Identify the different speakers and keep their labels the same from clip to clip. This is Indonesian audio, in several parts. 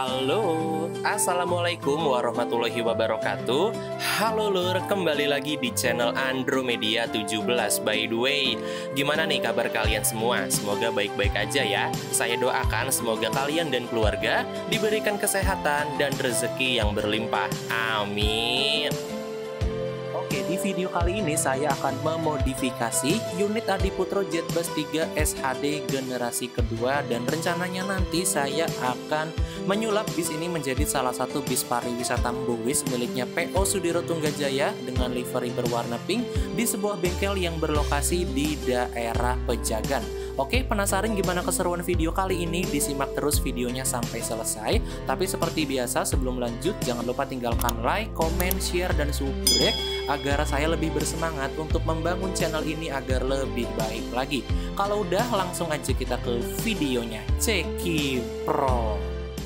Speaker 1: Halo, Assalamualaikum warahmatullahi wabarakatuh. Halo lur, kembali lagi di channel Andromedia 17. By the way, gimana nih kabar kalian semua? Semoga baik-baik aja ya. Saya doakan semoga kalian dan keluarga diberikan kesehatan dan rezeki yang berlimpah. Amin. Oke, di video kali ini saya akan memodifikasi unit Adiputro Jetbus 3 SHD generasi kedua, dan rencananya nanti saya akan menyulap bis ini menjadi salah satu bis pariwisata Mbuwis miliknya PO Sudiro Tunggajaya dengan livery berwarna pink di sebuah bengkel yang berlokasi di daerah Pejagan. Oke, penasaran gimana keseruan video kali ini? Disimak terus videonya sampai selesai. Tapi seperti biasa, sebelum lanjut jangan lupa tinggalkan like, comment, share, dan subscribe agar saya lebih bersemangat untuk membangun channel ini agar lebih baik lagi. Kalau udah, langsung aja kita ke videonya. Cekipro.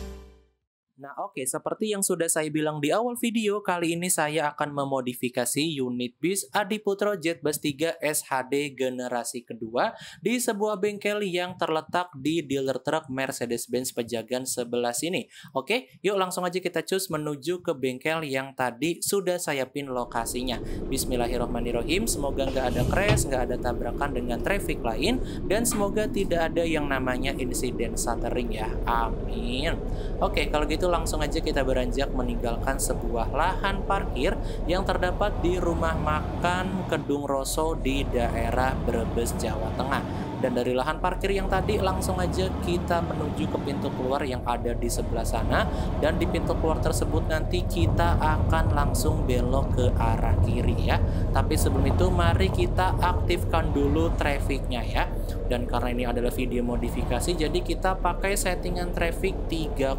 Speaker 1: Nah oke, seperti yang sudah saya bilang di awal video, kali ini saya akan memodifikasi unit bis Adiputro Jetbus 3 SHD generasi kedua di sebuah bengkel yang terletak di dealer truk Mercedes-Benz Pejagan sebelah sini. Oke, yuk langsung aja kita cus menuju ke bengkel yang tadi sudah saya pin lokasinya. Bismillahirrohmanirrohim, semoga nggak ada crash, nggak ada tabrakan dengan traffic lain, dan semoga tidak ada yang namanya insiden stuttering ya. Amin. Oke, kalau gitu langsung aja kita beranjak meninggalkan sebuah lahan parkir yang terdapat di rumah makan Kedung Roso di daerah Brebes, Jawa Tengah. Dan dari lahan parkir yang tadi langsung aja kita menuju ke pintu keluar yang ada di sebelah sana. Dan di pintu keluar tersebut nanti kita akan langsung belok ke arah kiri ya. Tapi sebelum itu mari kita aktifkan dulu trafficnya ya. Dan karena ini adalah video modifikasi, jadi kita pakai settingan traffic 3,5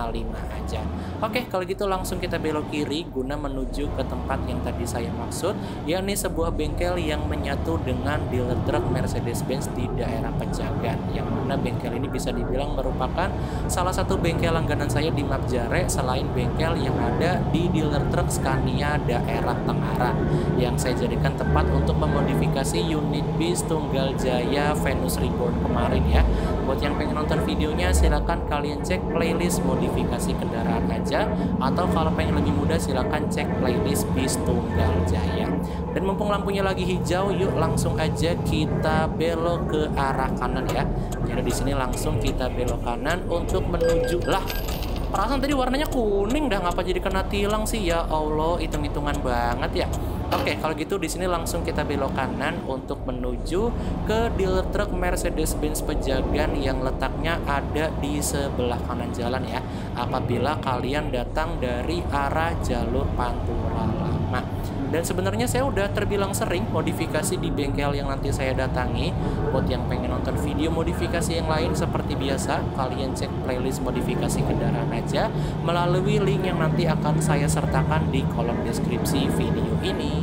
Speaker 1: aja. Oke, kalau gitu langsung kita belok kiri guna menuju ke tempat yang tadi saya maksud, yakni sebuah bengkel yang menyatu dengan dealer truk Mercedes-Benz di daerah Pejagan. Yang mana bengkel ini bisa dibilang merupakan salah satu bengkel langganan saya di Mapjare selain bengkel yang ada di dealer truk Scania daerah Tengaran, yang saya jadikan tempat untuk memodifikasi unit bis Tunggal Jaya Venus Reborn kemarin ya. Buat yang pengen nonton videonya silahkan kalian cek playlist modifikasi kendaraan aja, atau kalau pengen lebih mudah silahkan cek playlist bis Tunggal Jaya. Dan mumpung lampunya lagi hijau, yuk langsung aja kita belok ke arah kanan ya. Jadi di sini langsung kita belok kanan untuk menuju lah. Perasaan tadi warnanya kuning dah, ngapa jadi kena tilang sih ya Allah, hitung-hitungan banget ya. Oke, kalau gitu di sini langsung kita belok kanan untuk menuju ke dealer truk Mercedes-Benz Pejagan yang letaknya ada di sebelah kanan jalan ya. Apabila kalian datang dari arah jalur Pantura Lama. Dan sebenarnya saya udah terbilang sering modifikasi di bengkel yang nanti saya datangi. Buat yang pengen nonton video modifikasi yang lain seperti biasa, kalian cek playlist modifikasi kendaraan aja melalui link yang nanti akan saya sertakan di kolom deskripsi video ini.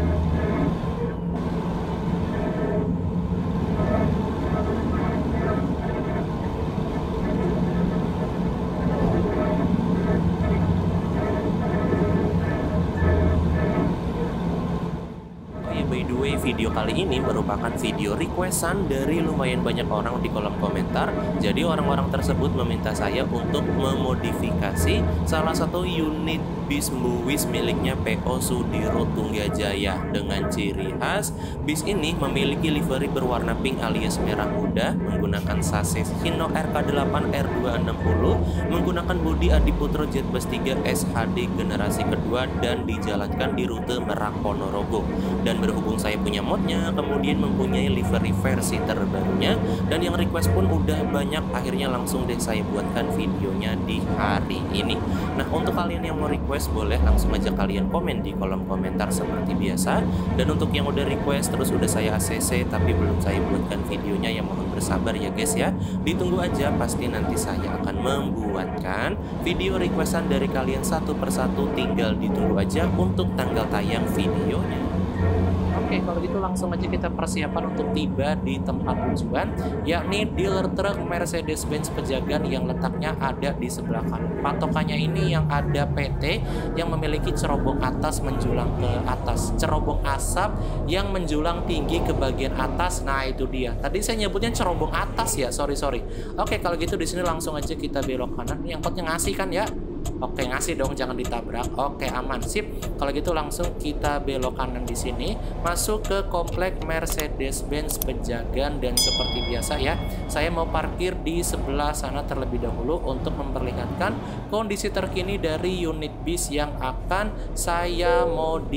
Speaker 1: Video kali ini merupakan video requestan dari lumayan banyak orang di kolom komentar. Jadi orang-orang tersebut meminta saya untuk memodifikasi salah satu unit bis Mbuwis miliknya PO Sudiro Tunggajaya. Dengan ciri khas, bis ini memiliki livery berwarna pink alias merah muda, menggunakan sasis Hino RK8 R260, menggunakan bodi Adiputro Jetbus 3 SHD generasi kedua, dan dijalankan di rute Merak Ponorogo. Dan berhubung saya punya modnya, kemudian mempunyai livery versi terbarunya, dan yang request pun udah banyak, akhirnya langsung deh saya buatkan videonya di hari ini. Nah, untuk kalian yang mau request boleh langsung aja kalian komen di kolom komentar seperti biasa. Dan untuk yang udah request terus udah saya ACC tapi belum saya buatkan videonya, ya mohon bersabar ya guys ya. Ditunggu aja, pasti nanti saya akan membuatkan video requestan dari kalian satu persatu, tinggal ditunggu aja untuk tanggal tayang videonya. Oke, kalau gitu langsung aja kita persiapan untuk tiba di tempat tujuan, yakni dealer truk Mercedes-Benz Pejagan yang letaknya ada di sebelah kanan. Patokannya ini yang ada PT yang memiliki cerobong atas menjulang ke atas, cerobong asap yang menjulang tinggi ke bagian atas. Nah, itu dia. Tadi saya nyebutnya cerobong atas ya, sorry. Oke, kalau gitu di sini langsung aja kita belok kanan. Ini angkotnya ngasih kan ya? Oke, ngasih dong, jangan ditabrak. Oke, aman, sip. Kalau gitu langsung kita belok kanan di sini, masuk ke komplek Mercedes-Benz Pejagan, dan seperti biasa ya, saya mau parkir di sebelah sana terlebih dahulu untuk memperlihatkan kondisi terkini dari unit bis yang akan saya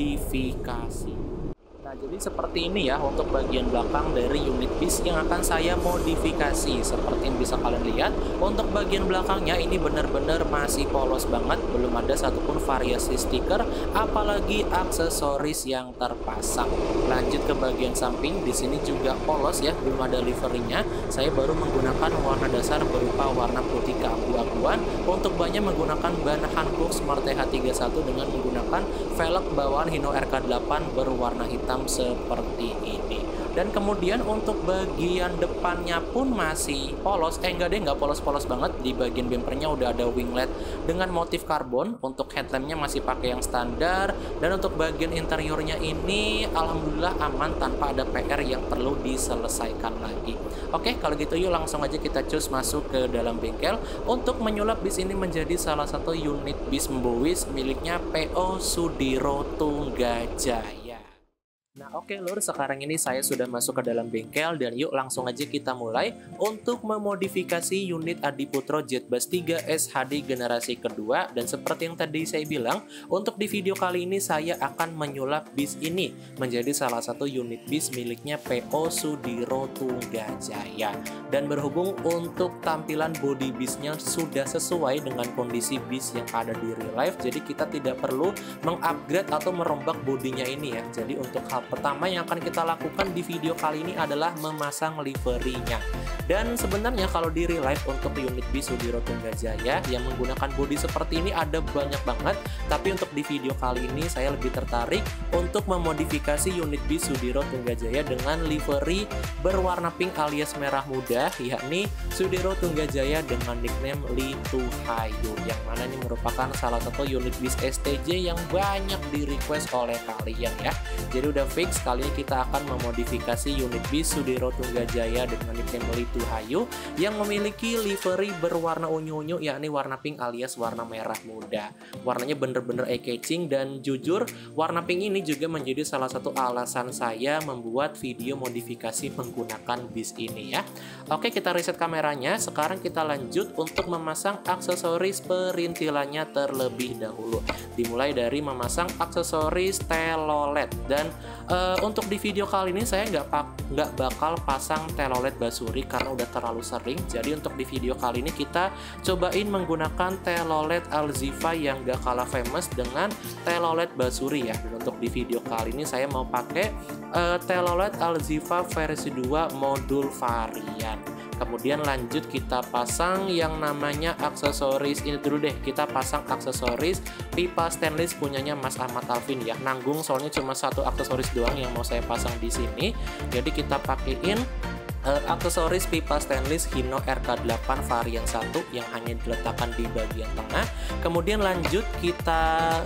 Speaker 1: modifikasi. Nah, jadi seperti ini ya untuk bagian belakang dari unit bis yang akan saya modifikasi. Seperti yang bisa kalian lihat, untuk bagian belakangnya ini benar-benar masih polos banget, belum ada satupun variasi stiker, apalagi aksesoris yang terpasang. Lanjut ke bagian samping, di sini juga polos ya, belum ada liverinya. Saya baru menggunakan warna dasar berupa warna putih keabu-abuan. Untuk bannya menggunakan ban Hankook Smart TH31 dengan menggunakan velg bawaan Hino RK8 berwarna hitam seperti ini. Dan kemudian untuk bagian depannya pun masih polos, enggak deh, nggak polos-polos banget. Di bagian bempernya udah ada wing LED dengan motif karbon. Untuk headlampnya masih pakai yang standar. Dan untuk bagian interiornya ini alhamdulillah aman tanpa ada PR yang perlu diselesaikan lagi. Oke, kalau gitu yuk langsung aja kita cus masuk ke dalam bengkel untuk menyulap bis ini menjadi salah satu unit bis Mbowiz miliknya PO Sudiro Tunggajaya. Nah, oke lur, sekarang ini saya sudah masuk ke dalam bengkel dan yuk langsung aja kita mulai untuk memodifikasi unit Adiputro Jetbus 3 SHD generasi kedua. Dan seperti yang tadi saya bilang, untuk di video kali ini saya akan menyulap bis ini menjadi salah satu unit bis miliknya PO Sudiro Tunggajaya. Dan berhubung untuk tampilan body bisnya sudah sesuai dengan kondisi bis yang ada di real life, jadi kita tidak perlu mengupgrade atau merombak bodinya ini ya. Jadi untuk hal pertama yang akan kita lakukan di video kali ini adalah memasang liverinya. Dan sebenarnya kalau di real life untuk unit bis Sudiro Tunggajaya yang menggunakan bodi seperti ini ada banyak banget. Tapi untuk di video kali ini saya lebih tertarik untuk memodifikasi unit bis Sudiro Tunggajaya dengan livery berwarna pink alias merah muda, yakni Sudiro Tunggajaya dengan nickname Lituhayu, yang mana ini merupakan salah satu unit bis STJ yang banyak di request oleh kalian ya. Jadi udah fix, kali ini kita akan memodifikasi unit bis Sudiro Tunggajaya dengan nickname Lituhayu yang memiliki livery berwarna unyu-unyu, yakni warna pink alias warna merah muda. Warnanya bener-bener eye-catching, dan jujur warna pink ini juga menjadi salah satu alasan saya membuat video modifikasi menggunakan bis ini ya. Oke, kita reset kameranya. Sekarang kita lanjut untuk memasang aksesoris perintilannya terlebih dahulu. Dimulai dari memasang aksesoris telolet. Dan untuk di video kali ini saya nggak bakal pasang telolet basuri karena udah terlalu sering. Jadi untuk di video kali ini kita cobain menggunakan telolet Alziva yang gak kalah famous dengan telolet basuri ya. Dan untuk di video kali ini saya mau pakai telolet Alziva versi 2 modul varian. Kemudian lanjut kita pasang yang namanya aksesoris ini dulu deh. Kita pasang aksesoris pipa stainless punyanya Mas Ahmad Alvin ya. Nanggung soalnya cuma satu aksesoris doang yang mau saya pasang di sini. Jadi kita pakein aksesoris pipa stainless Hino RK8 varian 1 yang hanya diletakkan di bagian tengah. Kemudian lanjut kita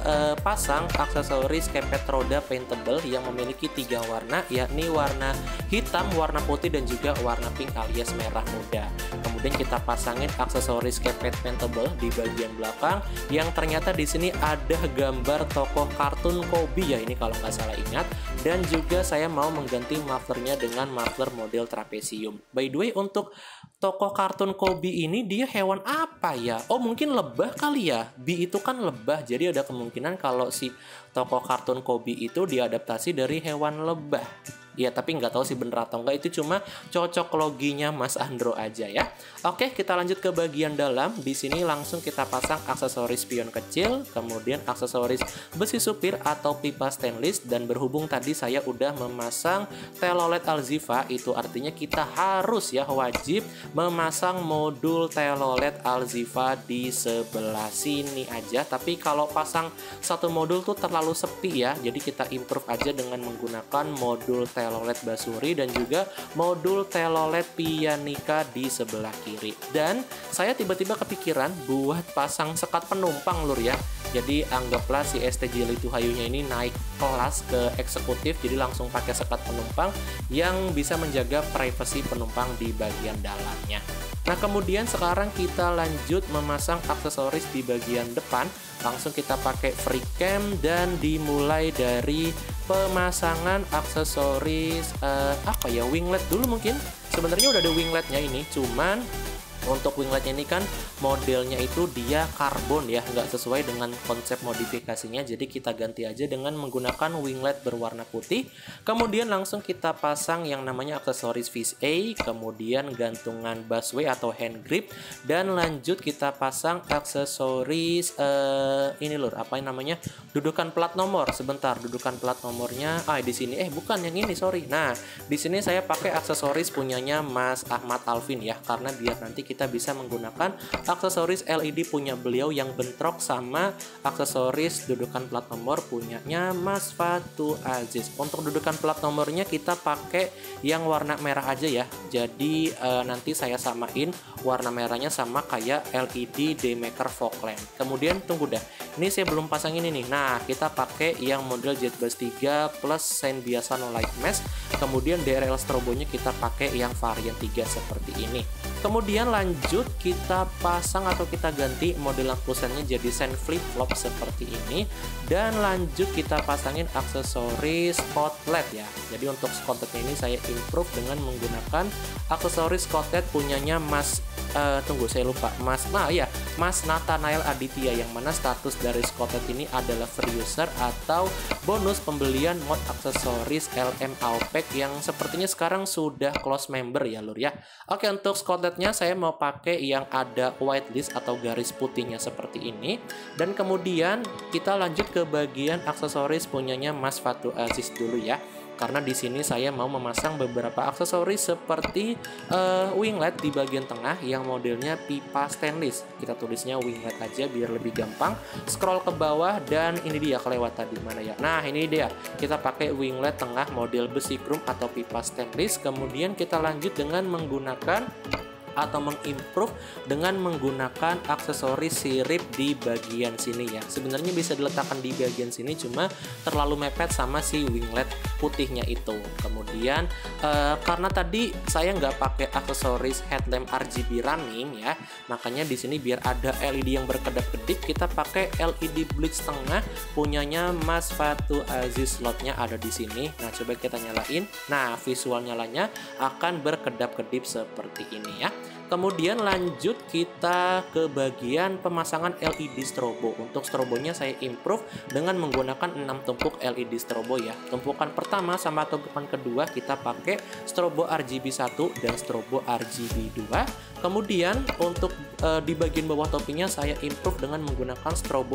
Speaker 1: pasang aksesoris kepet roda paintable yang memiliki 3 warna, yakni warna hitam, warna putih, dan juga warna pink alias merah muda. Kemudian kita pasangin aksesoris kepet paintable di bagian belakang yang ternyata di sini ada gambar tokoh kartun Kobe ya, ini kalau nggak salah ingat. Dan juga saya mau mengganti mufflernya dengan muffler model trapesium. By the way, untuk tokoh kartun Kobe ini dia hewan apa ya? Oh, mungkin lebah kali ya. Bee itu kan lebah, jadi ada kemungkinan kalau si tokoh kartun Kobe itu diadaptasi dari hewan lebah. Ya, tapi nggak tahu sih bener atau enggak, itu cuma cocok loginya Mas Andro aja ya. Oke, kita lanjut ke bagian dalam. Di sini langsung kita pasang aksesoris spion kecil, kemudian aksesoris besi supir atau pipa stainless, dan berhubung tadi saya udah memasang telolet Alziva, itu artinya kita harus ya wajib memasang modul telolet Alziva di sebelah sini aja. Tapi kalau pasang satu modul tuh terlalu sepi ya, jadi kita improve aja dengan menggunakan modul telolet Basuri dan juga modul telolet Pianika di sebelah kiri. Dan saya tiba-tiba kepikiran buat pasang sekat penumpang lur ya. Jadi anggaplah si STJ Lituhayunya ini naik kelas ke eksekutif, jadi langsung pakai sekat penumpang yang bisa menjaga privasi penumpang di bagian dalamnya. Nah, kemudian sekarang kita lanjut memasang aksesoris di bagian depan. Langsung kita pakai free cam dan dimulai dari pemasangan aksesoris winglet dulu mungkin. Sebenarnya udah ada wingletnya ini, cuman untuk wingletnya ini kan modelnya itu dia karbon ya, nggak sesuai dengan konsep modifikasinya, jadi kita ganti aja dengan menggunakan winglet berwarna putih. Kemudian langsung kita pasang yang namanya aksesoris fish A, kemudian gantungan busway atau hand grip, dan lanjut kita pasang aksesoris ini lur, apa yang namanya, dudukan plat nomor. Sebentar, dudukan plat nomornya di sini bukan yang ini, sorry. Nah, di sini saya pakai aksesoris punyanya Mas Ahmad Alvin ya, karena biar nanti kita bisa menggunakan aksesoris LED punya beliau yang bentrok sama aksesoris dudukan plat nomor punyanya Mas Fatu Aziz. Untuk dudukan plat nomornya kita pakai yang warna merah aja ya, jadi nanti saya samain warna merahnya sama kayak LED Daymaker fog lamp. Kemudian tunggu dah, ini saya belum pasang ini nih. Nah, kita pakai yang model JetBus 3 plus sein biasa no light mesh. Kemudian DRL strobonya kita pakai yang varian 3 seperti ini. Kemudian lanjut kita pasang atau kita ganti model lampu sennya jadi sen flip flop seperti ini, dan lanjut kita pasangin aksesoris skotlet ya. Jadi untuk skotletnya ini saya improve dengan menggunakan aksesoris skotlet punyanya Mas Mas Nathanael Aditya, yang mana status dari skotlet ini adalah free user atau bonus pembelian mod aksesoris LM Alpec yang sepertinya sekarang sudah close member ya lur ya. Oke, untuk skotletnya saya mau pakai yang ada whitelist atau garis putihnya seperti ini, dan kemudian kita lanjut ke bagian aksesoris punyanya Mas Fatu Aziz dulu ya. Karena di sini saya mau memasang beberapa aksesoris seperti winglet di bagian tengah yang modelnya pipa stainless. Kita tulisnya winglet aja biar lebih gampang. Scroll ke bawah dan ini dia, kelewat tadi mana ya. Nah, ini dia. Kita pakai winglet tengah model besi chrome atau pipa stainless. Kemudian kita lanjut dengan menggunakan atau mengimprove dengan menggunakan aksesoris sirip di bagian sini ya. Sebenarnya bisa diletakkan di bagian sini, cuma terlalu mepet sama si winglet putihnya itu. Kemudian karena tadi saya nggak pakai aksesoris headlamp RGB running ya, makanya di sini biar ada LED yang berkedap-kedip kita pakai LED blitz tengah punyanya Mas Fatu Aziz. Slotnya ada di sini. Nah, coba kita nyalain. Nah, visual nyalanya akan berkedap-kedip seperti ini ya. Kemudian lanjut kita ke bagian pemasangan LED strobo. Untuk strobonya saya improve dengan menggunakan 6 tumpuk LED strobo ya. Tumpukan pertama sama tumpukan kedua kita pakai strobo RGB 1 dan strobo RGB 2. Kemudian untuk di bagian bawah topinya saya improve dengan menggunakan strobo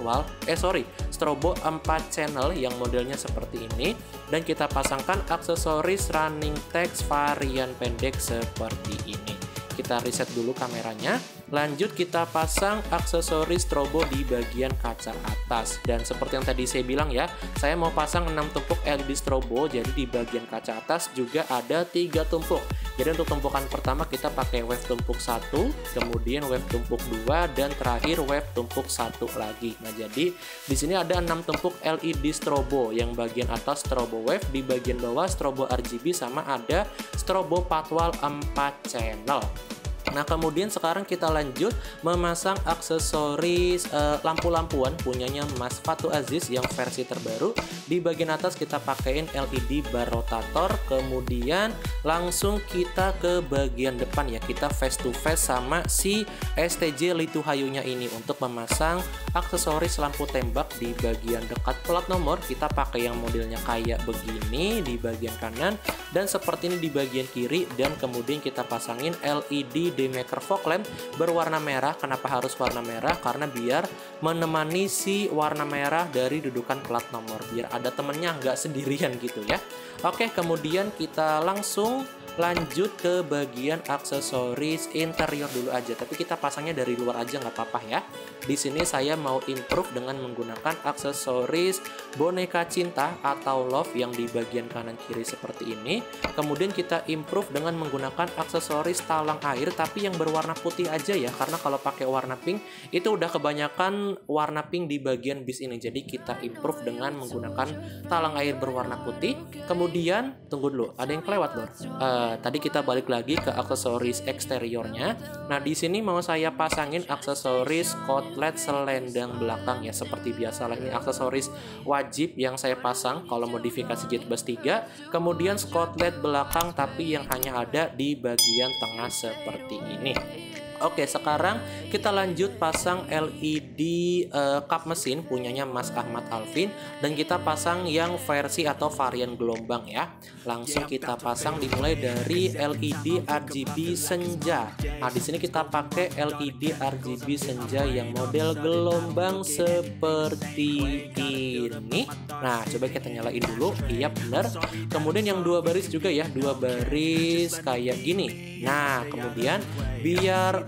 Speaker 1: strobo 4 channel yang modelnya seperti ini, dan kita pasangkan aksesoris running text varian pendek seperti ini. Kita reset dulu kameranya. Lanjut kita pasang aksesoris strobo di bagian kaca atas. Dan seperti yang tadi saya bilang ya, saya mau pasang 6 tumpuk LED strobo. Jadi di bagian kaca atas juga ada 3 tumpuk. Jadi untuk tumpukan pertama kita pakai wave tumpuk 1, kemudian wave tumpuk 2, dan terakhir wave tumpuk 1 lagi. Nah, jadi di sini ada 6 tumpuk LED strobo. Yang bagian atas strobo wave, di bagian bawah strobo RGB, sama ada strobo patwal 4 channel. Nah, kemudian sekarang kita lanjut memasang aksesoris lampu-lampuan punyanya Mas Fatu Aziz yang versi terbaru. Di bagian atas kita pakaiin LED bar rotator, kemudian langsung kita ke bagian depan ya. Kita face to face sama si STJ Lituhayunya ini untuk memasang aksesoris lampu tembak di bagian dekat plat nomor. Kita pakai yang modelnya kayak begini di bagian kanan dan seperti ini di bagian kiri, dan kemudian kita pasangin LED Daymaker fog lamp berwarna merah. Kenapa harus warna merah? Karena biar menemani si warna merah dari dudukan plat nomor, biar ada temennya nggak sendirian gitu ya. Oke, kemudian kita langsung lanjut ke bagian aksesoris interior dulu aja, tapi kita pasangnya dari luar aja nggak apa-apa ya. Di sini saya mau improve dengan menggunakan aksesoris boneka cinta atau love yang di bagian kanan kiri seperti ini. Kemudian kita improve dengan menggunakan aksesoris talang air tapi yang berwarna putih aja ya, karena kalau pakai warna pink itu udah kebanyakan warna pink di bagian bis ini. Jadi kita improve dengan menggunakan talang air berwarna putih. Kemudian tunggu dulu, ada yang kelewat Lor. Tadi kita balik lagi ke aksesoris eksteriornya. Nah, di sini mau saya pasangin aksesoris kotlet selendang belakang ya, seperti biasa lah. Ini aksesoris wajib yang saya pasang kalau modifikasi Jet Bus 3. Kemudian kotlet belakang tapi yang hanya ada di bagian tengah seperti ini. Oke, sekarang kita lanjut pasang LED kap mesin punyanya Mas Ahmad Alvin, dan kita pasang yang versi atau varian gelombang ya. Langsung kita pasang dimulai dari LED RGB senja. Nah, di sini kita pakai LED RGB senja yang model gelombang seperti ini. Nah, coba kita nyalain dulu. Iya, benar. Kemudian yang dua baris juga ya, dua baris kayak gini. Nah, kemudian biar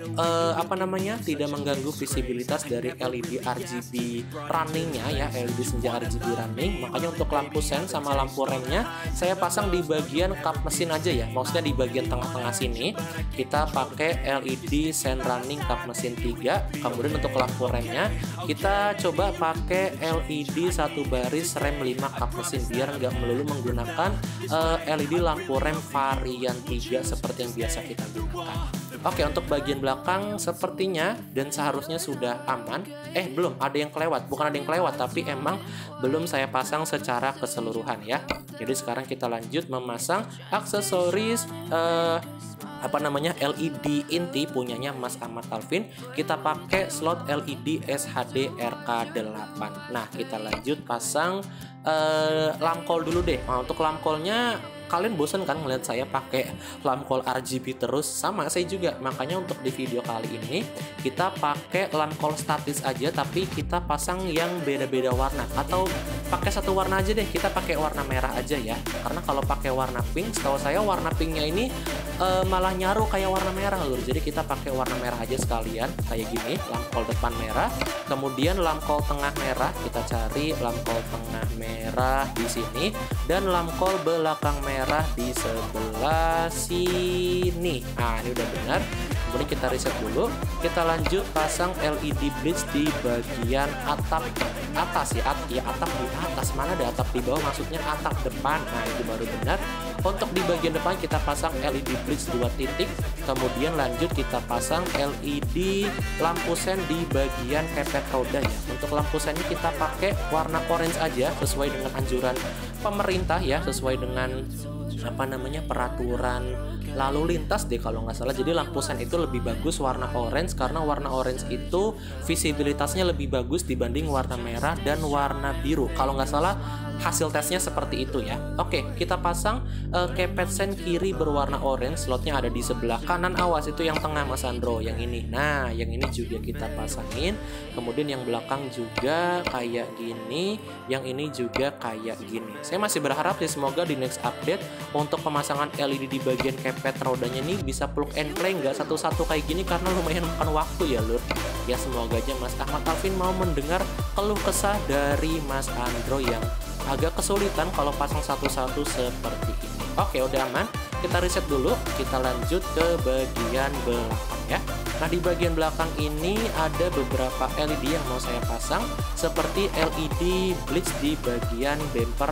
Speaker 1: tidak mengganggu visibilitas dari LED RGB runningnya ya, LED senja RGB running, makanya untuk lampu sen sama lampu remnya saya pasang di bagian kap mesin aja ya, maksudnya di bagian tengah-tengah sini kita pakai LED sen running kap mesin 3. Kemudian untuk lampu remnya kita coba pakai LED satu baris rem 5 kap mesin biar nggak melulu menggunakan LED lampu rem varian 3 seperti yang biasa kita gunakan. Oke, untuk bagian belakang sepertinya dan seharusnya sudah aman. Belum, ada yang kelewat. Bukan ada yang kelewat, tapi emang belum saya pasang secara keseluruhan ya. Jadi sekarang kita lanjut memasang aksesoris LED inti punyanya Mas Ahmad Alvin. Kita pakai slot LED SHD RK8. Nah, kita lanjut pasang lamkol dulu deh. Nah, untuk lamkolnya kalian bosan kan ngeliat saya pakai lamkol RGB terus? Sama saya juga, makanya untuk di video kali ini kita pakai lamkol statis aja tapi kita pasang yang beda-beda warna, atau pakai satu warna aja deh, kita pakai warna merah aja ya, karena kalau pakai warna pink setahu saya warna pinknya ini malah nyaru kayak warna merah loh. Jadi kita pakai warna merah aja sekalian kayak gini, lamkol depan merah, kemudian lamkol tengah merah, kita cari lamkol tengah merah di sini, dan lamkol belakang merah di sebelah sini. Nah, ini udah benar. Kemudian kita reset dulu. Kita lanjut pasang LED bridge di bagian atap atas ya. Atap di atas, mana ada atap di bawah, maksudnya atap depan. Nah, itu baru benar. Untuk di bagian depan kita pasang LED bridge 2 titik. Kemudian lanjut kita pasang LED lampu sen di bagian kepet roda ya. Untuk lampu sennya kita pakai warna orange aja sesuai dengan anjuran pemerintah ya, sesuai dengan peraturan lalu lintas deh kalau nggak salah. Jadi lampu sen itu lebih bagus warna orange karena warna orange itu visibilitasnya lebih bagus dibanding warna merah dan warna biru. Kalau nggak salah hasil tesnya seperti itu ya. Oke, kita pasang kepet sen kiri berwarna orange, slotnya ada di sebelah kanan. Awas, itu yang tengah Mas Andro, yang ini. Nah, yang ini juga kita pasangin. Kemudian yang belakang juga kayak gini, yang ini juga kayak gini. Saya masih berharap sih semoga di next update untuk pemasangan LED di bagian kepet rodanya ini bisa plug and play, nggak satu-satu kayak gini karena lumayan makan waktu ya lur. Ya semoga aja Mas Ahmad Alvin mau mendengar keluh kesah dari Mas Andro yang agak kesulitan kalau pasang satu-satu seperti ini. Oke, udah aman. Kita reset dulu. Kita lanjut ke bagian belakang ya. Nah, di bagian belakang ini ada beberapa LED yang mau saya pasang, seperti LED blitz di bagian bumper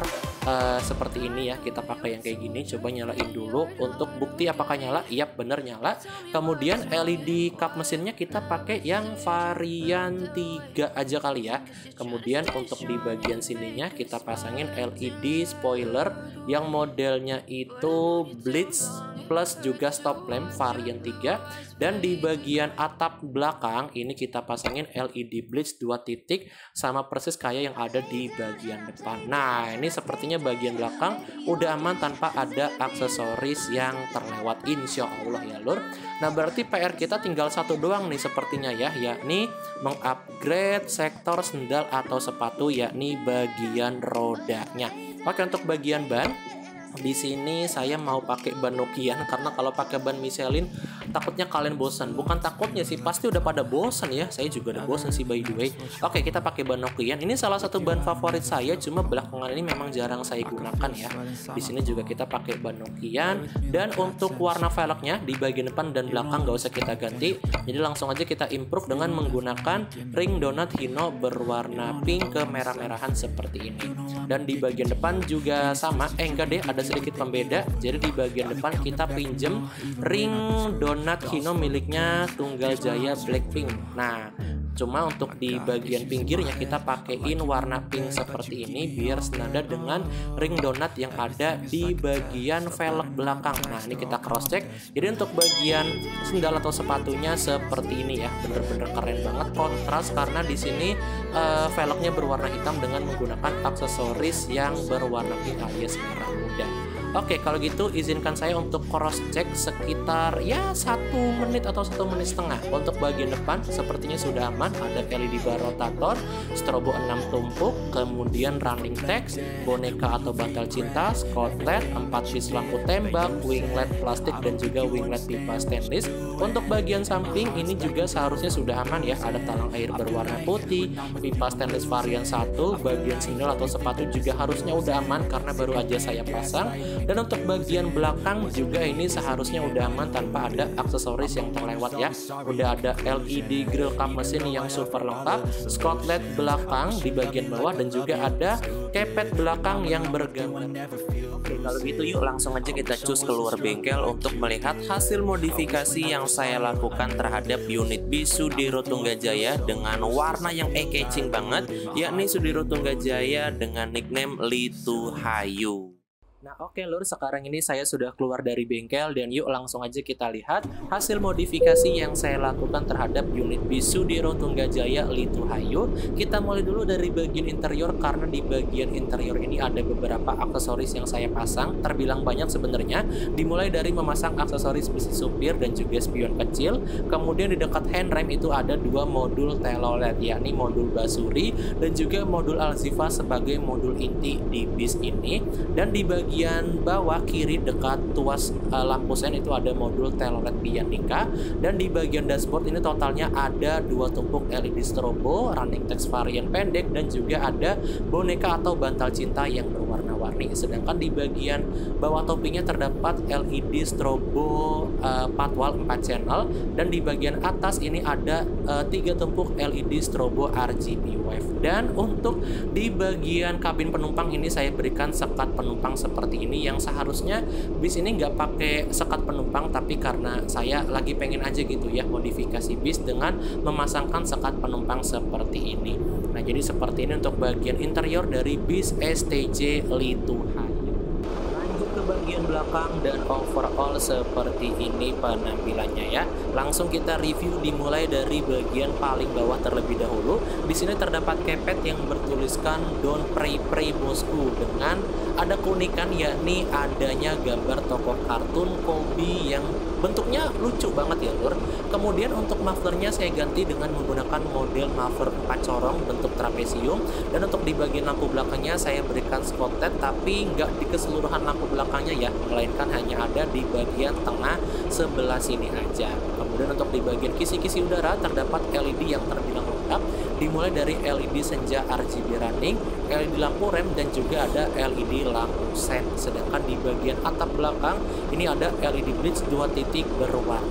Speaker 1: seperti ini ya, kita pakai yang kayak gini. Coba nyalain dulu untuk bukti apakah nyala. Yap, bener nyala. Kemudian LED kap mesinnya kita pakai yang varian 3 aja kali ya. Kemudian untuk di bagian sininya kita pasangin LED spoiler yang modelnya itu Blitz plus juga stop lamp varian 3. Dan di bagian atap belakang ini kita pasangin LED Blitz 2 titik sama persis kayak yang ada di bagian depan. Nah, ini sepertinya bagian belakang udah aman tanpa ada aksesoris yang terlewat, insya Allah ya lur. Nah, berarti PR kita tinggal satu doang nih sepertinya ya, yakni mengupgrade sektor sendal atau sepatu, yakni bagian rodanya. Oke, untuk bagian ban di sini saya mau pakai ban Nokian, karena kalau pakai ban Michelin takutnya kalian bosan. Bukan takutnya sih, pasti udah pada bosan ya. Saya juga udah bosan sih by the way. Oke, kita pakai ban Nokian. Ini salah satu ban favorit saya, cuma belakangan ini memang jarang saya gunakan ya. Di sini juga kita pakai ban Nokian. Dan untuk warna velgnya di bagian depan dan belakang nggak usah kita ganti. Jadi langsung aja kita improve dengan menggunakan ring donat Hino berwarna pink ke merah-merahan seperti ini. Dan di bagian depan juga sama. Enggak deh, ada sedikit pembeda. Jadi di bagian depan kita pinjem ring donat Hino miliknya Tunggal Jaya Blackpink. Nah, cuma untuk di bagian pinggirnya kita pakein warna pink seperti ini biar senada dengan ring donat yang ada di bagian velg belakang. Nah, ini kita cross check. Jadi untuk bagian sendal atau sepatunya seperti ini ya, bener-bener keren banget, kontras karena di sini velgnya berwarna hitam dengan menggunakan aksesoris yang berwarna pink alias merah muda. Oke, kalau gitu izinkan saya untuk cross check sekitar ya 1 menit atau 1 menit setengah. Untuk bagian depan sepertinya sudah aman, ada LED bar rotator, strobo 6 tumpuk, kemudian running text, boneka atau bantal cinta, skotlet, 4 piece lampu tembak, winglet plastik dan juga winglet pipa stainless. Untuk bagian samping ini juga seharusnya sudah aman ya, ada talang air berwarna putih, pipa stainless varian 1, bagian sendal atau sepatu juga harusnya udah aman karena baru aja saya pasang. Dan untuk bagian belakang juga ini seharusnya udah aman tanpa ada aksesoris yang terlewat ya. Udah ada LED grill kap mesin yang super lengkap, skotlet belakang di bagian bawah dan juga ada kepet belakang yang bergambar. Oke, kalau gitu yuk langsung aja kita cus keluar bengkel untuk melihat hasil modifikasi yang saya lakukan terhadap unit bis Sudiro Tunggajaya dengan warna yang eye-catching banget, yakni Sudiro Tunggajaya dengan nickname Litu Hayu. Nah oke lur, sekarang ini saya sudah keluar dari bengkel dan yuk langsung aja kita lihat hasil modifikasi yang saya lakukan terhadap unit bis Sudiro Tunggajaya Litu Hayu. Kita mulai dulu dari bagian interior karena di bagian interior ini ada beberapa aksesoris yang saya pasang, terbilang banyak sebenarnya. Dimulai dari memasang aksesoris besi supir dan juga spion kecil. Kemudian di dekat handrem itu ada 2 modul telolet, yakni modul basuri dan juga modul Alziva sebagai modul inti di bis ini. Dan di bagian bawah kiri dekat tuas lampu sen itu ada modul telolet Bianica. Dan di bagian dashboard ini totalnya ada 2 tumpuk LED strobo running text varian pendek dan juga ada boneka atau bantal cinta yang berwarna-warni. Sedangkan di bagian bawah topinya terdapat LED strobo patwal 4 channel dan di bagian atas ini ada 3 tumpuk LED strobo RGB wave. Dan untuk di bagian kabin penumpang ini saya berikan sekat penumpang seperti ini, yang seharusnya bis ini nggak pakai sekat penumpang, tapi karena saya lagi pengen aja gitu ya modifikasi bis dengan memasangkan sekat penumpang seperti ini. Nah jadi seperti ini untuk bagian interior dari bis STJ Litu Hayu. Lanjut ke bagian belakang dan overall seperti ini penampilannya ya. Langsung kita review dimulai dari bagian paling bawah terlebih dahulu. Di sini terdapat kepet yang bertuliskan Don't Pray Pray Bosku dengan ada keunikan yakni adanya gambar tokoh kartun Kobe yang bentuknya lucu banget ya lur. Kemudian untuk mufflernya saya ganti dengan menggunakan model muffler 4 corong bentuk trapesium. Dan untuk di bagian lampu belakangnya saya berikan spotlight, tapi nggak di keseluruhan lampu belakangnya ya, melainkan hanya ada di bagian tengah sebelah sini aja. Kemudian untuk di bagian kisi-kisi udara terdapat LED yang terbilang lengkap, dimulai dari LED senja RGB running, LED lampu rem dan juga ada LED lampu sen. Sedangkan di bagian atap belakang ini ada LED blitz 2 titik berwarna putih.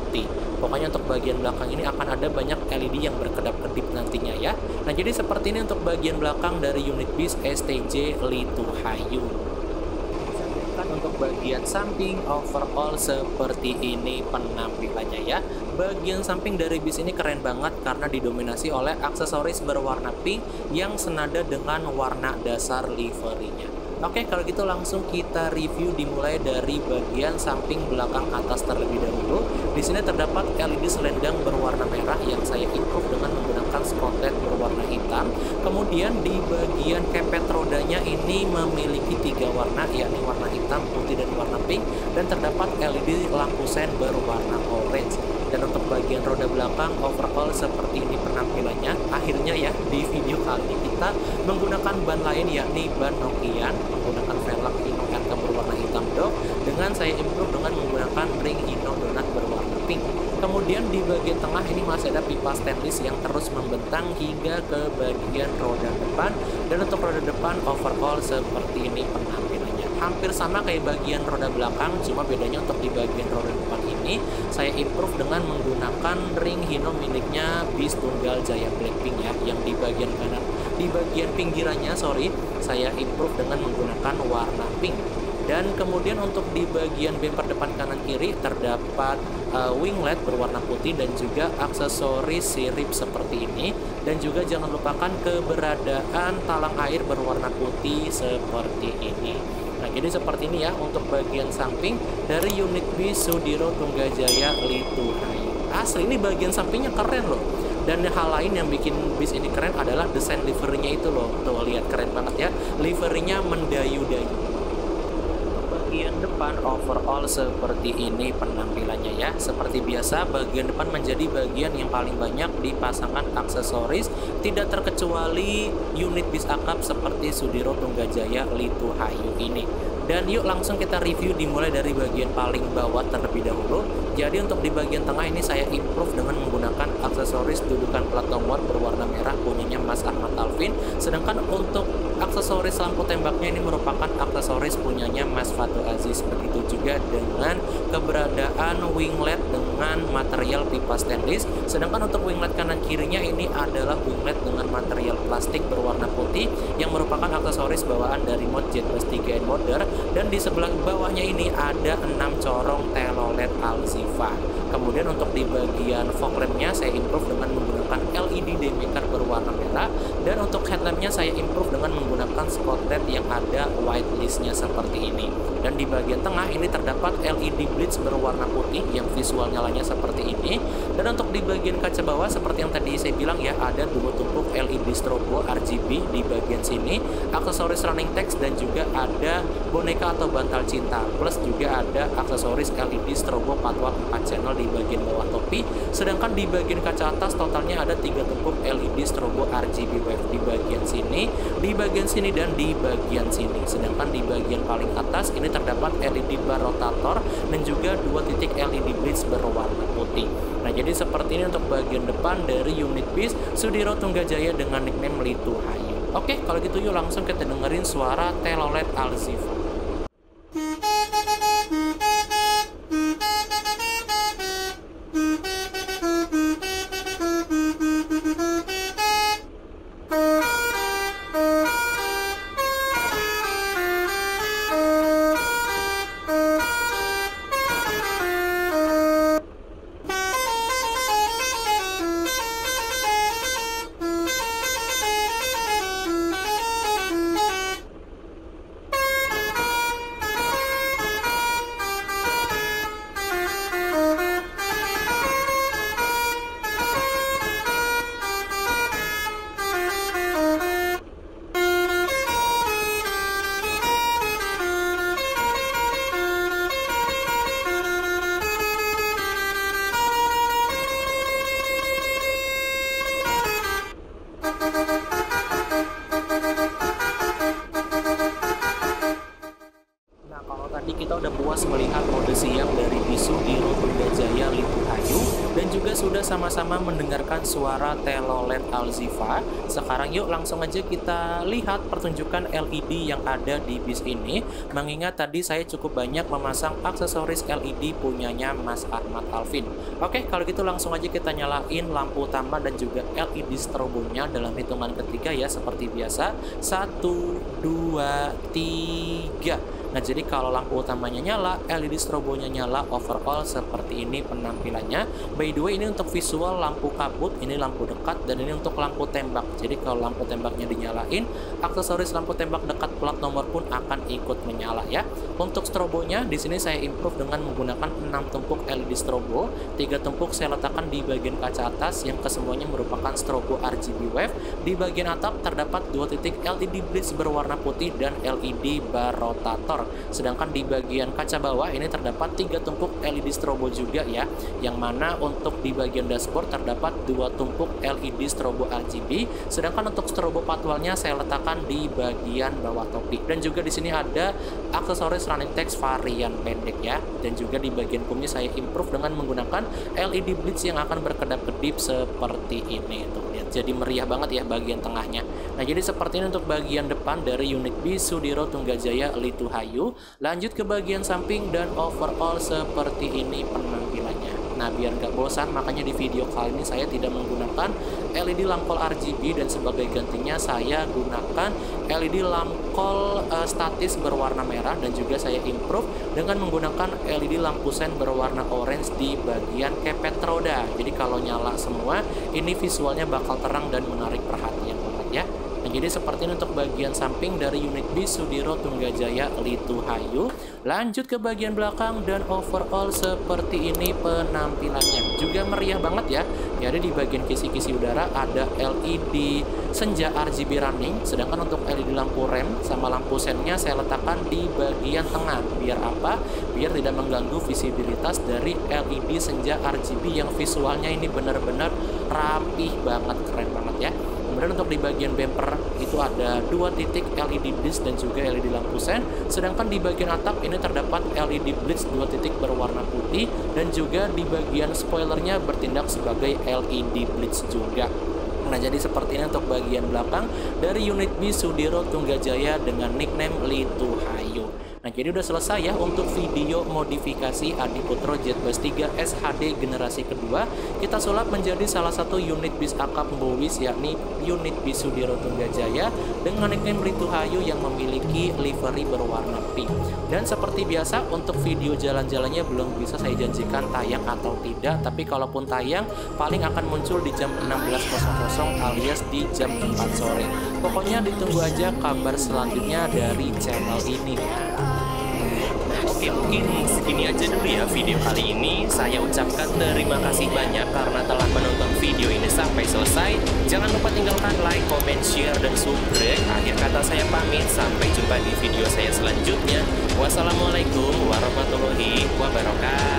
Speaker 1: putih. Pokoknya untuk bagian belakang ini akan ada banyak LED yang berkedap-kedip nantinya ya. Nah, jadi seperti ini untuk bagian belakang dari unit bis STJ Litu Hayu. Untuk bagian samping overall seperti ini penampilannya ya. Bagian samping dari bis ini keren banget karena didominasi oleh aksesoris berwarna pink yang senada dengan warna dasar liverinya. Oke, kalau gitu langsung kita review dimulai dari bagian samping belakang atas terlebih dahulu. Di sini terdapat LED selendang berwarna merah yang saya improve dengan menggunakan skotlet berwarna hitam. Kemudian di bagian kepet rodanya ini memiliki 3 warna, yakni warna hitam, putih, dan warna pink. Dan terdapat LED lampu sen berwarna orange. Dan untuk bagian roda belakang overall seperti ini penampilannya. Akhirnya ya, di video kali ini kita menggunakan ban lain yakni ban Nokian, menggunakan velg Hino RK berwarna hitam dok, dengan saya improve dengan menggunakan ring Hino donat berwarna pink. Kemudian di bagian tengah ini masih ada pipa stainless yang terus membentang hingga ke bagian roda depan. Dan untuk roda depan overall seperti ini penampilannya. Hampir sama kayak bagian roda belakang, cuma bedanya untuk di bagian roda depan ini saya improve dengan menggunakan ring Hino miliknya bis Tunggal Jaya Blackpink ya, yang di bagian kanan, di bagian pinggirannya saya improve dengan menggunakan warna pink. Dan kemudian untuk di bagian bumper depan kanan kiri terdapat winglet berwarna putih dan juga aksesoris sirip seperti ini. Dan juga jangan lupakan keberadaan talang air berwarna putih seperti ini. Nah, jadi seperti ini ya untuk bagian samping dari unit bis Sudiro Tunggajaya Litu Hayu. Asli ini bagian sampingnya keren loh. Dan hal lain yang bikin bis ini keren adalah desain liverinya itu loh. Tuh lihat keren banget ya. Liverinya mendayu-dayu. Bagian depan overall seperti ini penampilannya ya. Seperti biasa bagian depan menjadi bagian yang paling banyak dipasangkan aksesoris, tidak terkecuali unit bis akap seperti Sudiro Tunggajaya Litu Hayu ini. Dan yuk langsung kita review dimulai dari bagian paling bawah terlebih dahulu. Jadi untuk di bagian tengah ini saya improve dengan menggunakan aksesoris dudukan plat nomor berwarna merah punyanya Mas Ahmad Alvin. Sedangkan untuk aksesoris lampu tembaknya ini merupakan aksesoris punyanya Mas Fatu Aziz. Begitu juga dengan keberadaan winglet dengan material pipa stainless. Sedangkan untuk winglet kanan kirinya ini adalah winglet dengan material plastik berwarna putih yang merupakan aksesoris bawaan dari mod JetBus 3N Modder. Dan di sebelah bawahnya ini ada 6 corong telolet Alzifa. Kemudian untuk di bagian fog lampnya saya improve dengan menggunakan LED daymaker berwarna merah. Dan untuk headlampnya saya improve dengan menggunakan spotlight yang ada whitelistnya seperti ini. Dan di bagian tengah ini terdapat LED blitz berwarna putih yang visual nyalanya seperti ini. Dan untuk di bagian kaca bawah seperti yang tadi saya bilang ya, ada 2 tumpuk LED strobo RGB di bagian sini, aksesoris running text, dan juga ada boneka atau bantal cinta. Plus juga ada aksesoris LED strobo patwal 4 channel di bagian bawah topi. Sedangkan di bagian kaca atas totalnya ada 3 tumpuk LED strobo RGB wave di bagian sini, dan di bagian sini. Sedangkan di bagian paling atas ini terdapat LED bar rotator dan juga 2 titik LED blitz berwarna putih. Nah, jadi seperti ini untuk bagian depan dari unit bis Sudiro Tunggajaya dengan nickname Litu Hayu. Oke, kalau gitu yuk langsung kita dengerin suara telolet Alzifa. tadi kita udah puas melihat mode siang dari Bisudiro Tunggajaya Lituhayu dan juga sudah sama-sama mendengarkan suara telolet Alzifa. Sekarang yuk langsung aja kita lihat pertunjukan LED yang ada di bis ini. Mengingat tadi saya cukup banyak memasang aksesoris LED punyanya Mas Ahmad Alvin. Oke, kalau gitu langsung aja kita nyalain lampu utama dan juga LED strobonya dalam hitungan ketiga ya, seperti biasa. 1, 2, 3. Nah, jadi kalau lampu utamanya nyala, LED strobonya nyala, overall seperti ini penampilannya. By the way, ini untuk visual lampu kabut, ini lampu dekat, dan ini untuk lampu tembak. Jadi kalau lampu tembaknya dinyalain, aksesoris lampu tembak dekat plat nomor pun akan ikut menyala ya. Untuk strobonya, di sini saya improve dengan menggunakan 6 tumpuk LED strobo. 3 tumpuk saya letakkan di bagian kaca atas, yang kesemuanya merupakan strobo RGB wave. Di bagian atap terdapat 2 titik LED blitz berwarna putih dan LED bar rotator. Sedangkan di bagian kaca bawah ini terdapat 3 tumpuk LED strobo juga ya, yang mana untuk di bagian dashboard terdapat 2 tumpuk LED strobo RGB. Sedangkan untuk strobo patwalnya saya letakkan di bagian bawah topi. Dan juga di sini ada aksesoris running text varian pendek ya. Dan juga di bagian kumis saya improve dengan menggunakan LED blitz yang akan berkedap-kedip seperti ini. Tuh lihat, jadi meriah banget ya bagian tengahnya. Nah, jadi seperti ini untuk bagian depan dari unit Bisudiro Tunggajaya Lituhayu. Lanjut ke bagian samping dan overall seperti ini penampilannya. Nah, biar nggak bosan, makanya di video kali ini saya tidak menggunakan LED lampu RGB dan sebagai gantinya saya gunakan LED lampu statis berwarna merah, dan juga saya improve dengan menggunakan LED lampu sen berwarna orange di bagian kepet roda. Jadi kalau nyala semua, ini visualnya bakal terang dan menarik perhatian banget ya. Nah, jadi seperti ini untuk bagian samping dari unit Bisudiro Tunggajaya Lituhayu. Lanjut ke bagian belakang dan overall seperti ini penampilannya. Juga meriah banget ya. Jadi di bagian kisi-kisi udara ada LED senja RGB running, sedangkan untuk LED lampu rem sama lampu sennya saya letakkan di bagian tengah. Biar apa? Biar tidak mengganggu visibilitas dari LED senja RGB yang visualnya ini benar-benar rapih banget, keren banget ya. Kemudian untuk di bagian bumper itu ada 2 titik LED blitz dan juga LED lampu sen. Sedangkan di bagian atap ini terdapat LED blitz 2 titik berwarna putih, dan juga di bagian spoilernya bertindak sebagai LED blitz juga. Nah, jadi seperti ini untuk bagian belakang dari unit Bisudiro Tunggajaya dengan nickname Lituhayu. Nah, jadi udah selesai ya untuk video modifikasi Adiputro Jetbus 3 SHD generasi kedua. Kita sulap menjadi salah satu unit bis akap Mbowis, yakni unit Bisudiro Tunggajaya dengan nickname Lituhayu yang memiliki livery berwarna pink. Dan seperti biasa untuk video jalan-jalannya belum bisa saya janjikan tayang atau tidak, tapi kalaupun tayang paling akan muncul di jam 16.00 alias di jam 4 sore. Pokoknya ditunggu aja kabar selanjutnya dari channel ini ya. Oke, mungkin segini aja dulu ya video kali ini. Saya ucapkan terima kasih banyak karena telah menonton video ini sampai selesai. Jangan lupa tinggalkan like, comment, share, dan subscribe. Akhir kata saya pamit, sampai jumpa di video saya selanjutnya. Wassalamualaikum warahmatullahi wabarakatuh.